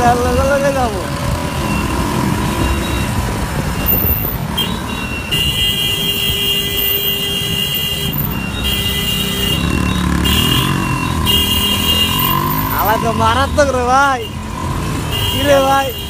লগে লগে যাবো। আলা তো মারাত্মক রে ভাই। কি রে ভাই?